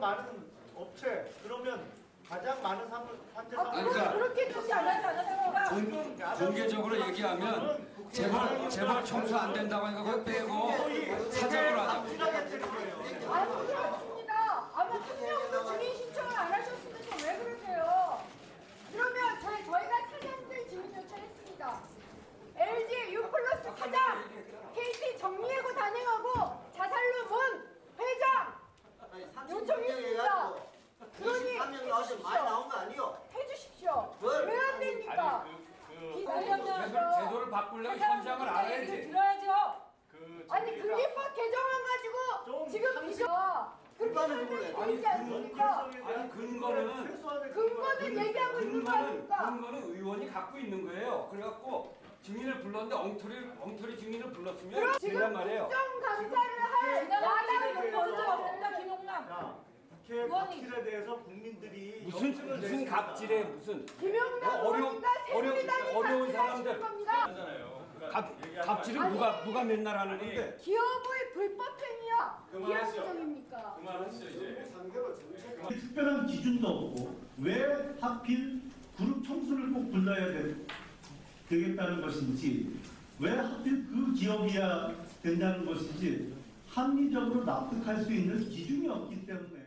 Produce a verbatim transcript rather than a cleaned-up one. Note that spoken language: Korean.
많은 업체 그러면 가장 많은 사물 환자 아, 그러니까 그렇게 뜻이 안 하지 않았습니까? 공, 공개적으로 얘기하면 재벌 재벌 청소 안 된다고 하니까 그거 빼고 사적으로 하자고. 안 그렇습니다. 아마 한 명도 증인 신청을 안 하셨으면서 왜 그러세요? 그러면 저희, 저희가 사장들 증인 요청했습니다. 엘지 유플러스 사장, 케이티 정리해고 단행하고 자살로 문 회장 요청했습니다. 그러니 해주십시오. 많이 나온 거 아니요? 해주십시오. 뭘? 왜 안 됩니까? 제도를, 제도를 바꾸려면 현장을 알아야지. 들어야죠. 그 아니 근린법 개정안 가지고 좀 지금 비전 그렇게 설명이 되지 않습니까? 아니 근거는 근거는 얘기하고 있는 거 근거는 아닙니까? 근거는 의원이 갖고 있는 거예요. 그래갖고 증인을 불렀는데 엉터리 엉터리 증인을 불렀으면 그럼 된단 지금 말이에요. 국정감사를 할 야당은 먼저 없습니다, 김용남. 자, 국회 갑질에 대해서 국민들이 무슨 영수를 무슨 냈습니다. 갑질에 무슨 김용남 어, 어려운- 의원인가 어려운- 새누리당이 어려운 갑질하실 사람들. 겁니다. 갑 갑질을 누가 누가 맨날 하는 건데? 기업의 불법행위야. 비합리적입니까? 특별한 기준도 없고 왜 하필 그룹 총수를 꼭 불러야 되, 되겠다는 것인지 왜 하필 그 기업이야 된다는 것인지 합리적으로 납득할 수 있는 기준이 없기 때문에